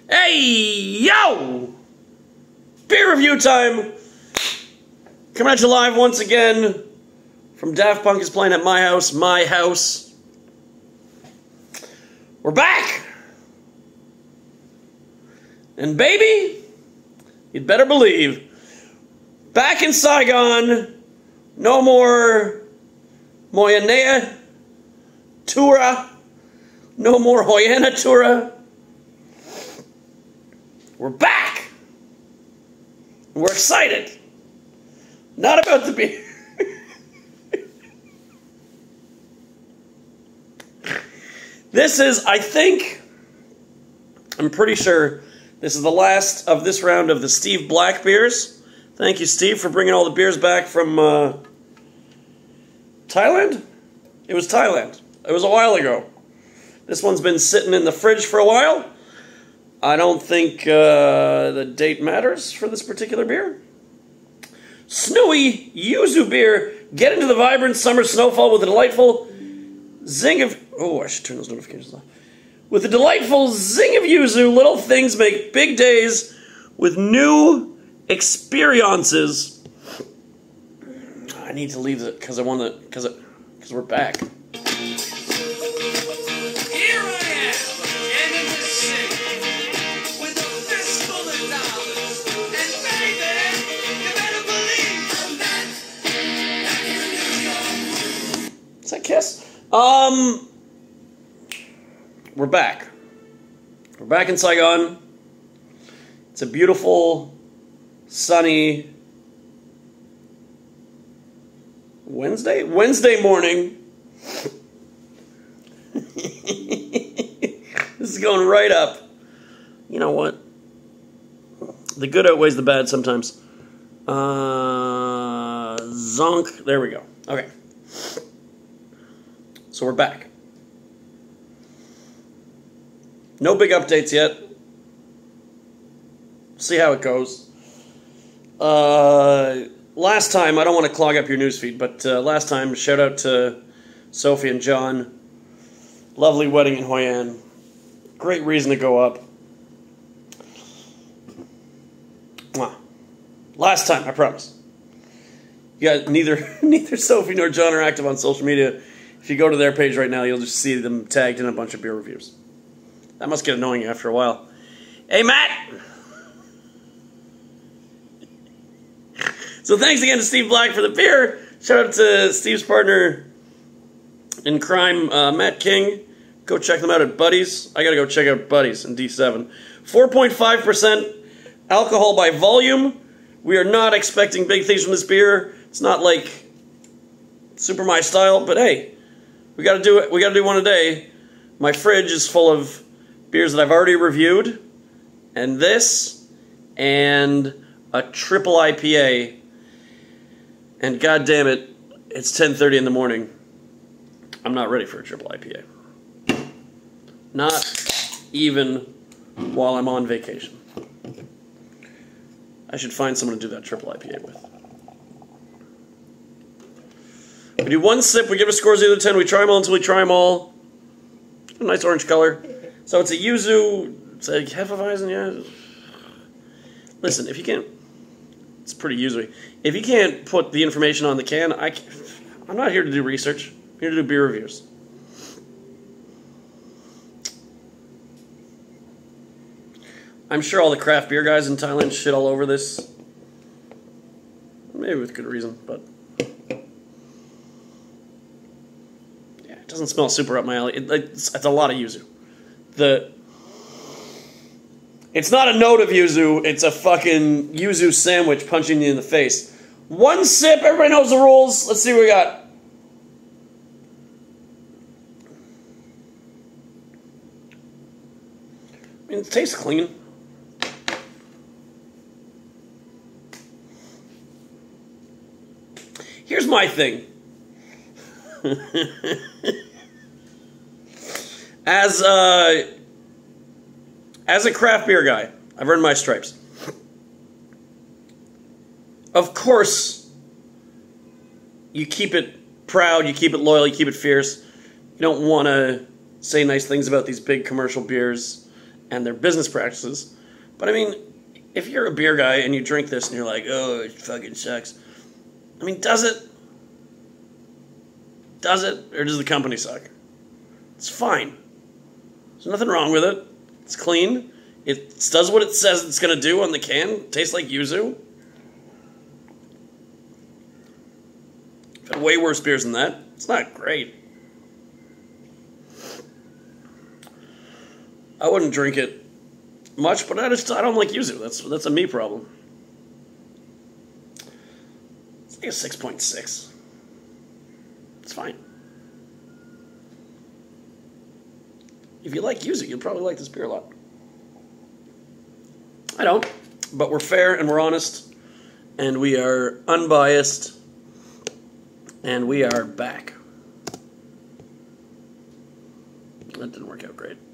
Hey, yo! Beer review time! Coming at you live once again from Daft Punk is Playing at My House. We're back! And baby, you'd better believe, back in Saigon, no more Moyanea Tura, no more Hoyana Tura. We're back! We're excited! Not about the beer. This is, I'm pretty sure, this is the last of this round of the Steve Black beers. Thank you, Steve, for bringing all the beers back from Thailand? It was Thailand. It was a while ago. This one's been sitting in the fridge for a while. I don't think the date matters for this particular beer. Snowy Yuzu beer. Get into the vibrant summer snowfall with a delightful zing of... Oh, I should turn those notifications off. With a delightful zing of yuzu, little things make big days with new experiences. I need to leave it because I want to... Because we're back. Is that Kiss? We're back. We're back in Saigon. It's a beautiful, sunny Wednesday morning. This is going right up. You know what? The good outweighs the bad sometimes. Zonk. There we go. Okay. So we're back. No big updates yet. See how it goes. Last time, I don't want to clog up your newsfeed, but last time, shout out to Sophie and John. Lovely wedding in Hoi An. Great reason to go up. Mwah. Last time, I promise. Yeah, neither Sophie nor John are active on social media. If you go to their page right now, you'll just see them tagged in a bunch of beer reviews. That must get annoying after a while. Hey, Matt! So thanks again to Steve Black for the beer. Shout out to Steve's partner in crime, Matt King. Go check them out at Buddy's. I gotta go check out Buddy's in D7. 4.5% alcohol by volume. We are not expecting big things from this beer. It's not like super my style, but hey, we gotta do it. We gotta do one a day. My fridge is full of beers that I've already reviewed, and this, and a triple IPA. And god damn it, it's 10:30 in the morning. I'm not ready for a triple IPA. Not even while I'm on vacation. I should find someone to do that triple IPA with. We do one sip, we give a score 0 to 10, we try them all until we try them all. A nice orange color. So it's a yuzu, it's a Hefeweizen, yeah. Listen, if you can't, it's pretty yuzu-y. If you can't put the information on the can, I'm not here to do research. I'm here to do beer reviews. I'm sure all the craft beer guys in Thailand shit all over this. Maybe with good reason, but... yeah, it doesn't smell super up my alley. It's a lot of yuzu. It's not a note of yuzu, it's a fucking yuzu sandwich punching you in the face. One sip, everybody knows the rules. Let's see what we got. I mean, it tastes clean. Here's my thing. As a craft beer guy, I've earned my stripes. Of course, you keep it proud, you keep it loyal, you keep it fierce. You don't want to say nice things about these big commercial beers and their business practices. But I mean, if you're a beer guy and you drink this and you're like, oh, it fucking sucks. I mean, does it? Does it? Or does the company suck? It's fine. There's nothing wrong with it. It's clean. It does what it says it's going to do on the can. It tastes like yuzu. I've had way worse beers than that. It's not great. I wouldn't drink it much, but I don't like yuzu. That's a me problem. It's like a 6.6. It's fine. If you like yuzu, you'll probably like this beer a lot. I don't, but we're fair and we're honest, and we are unbiased, and we are back. That didn't work out great.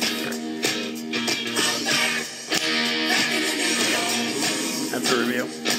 That's a review.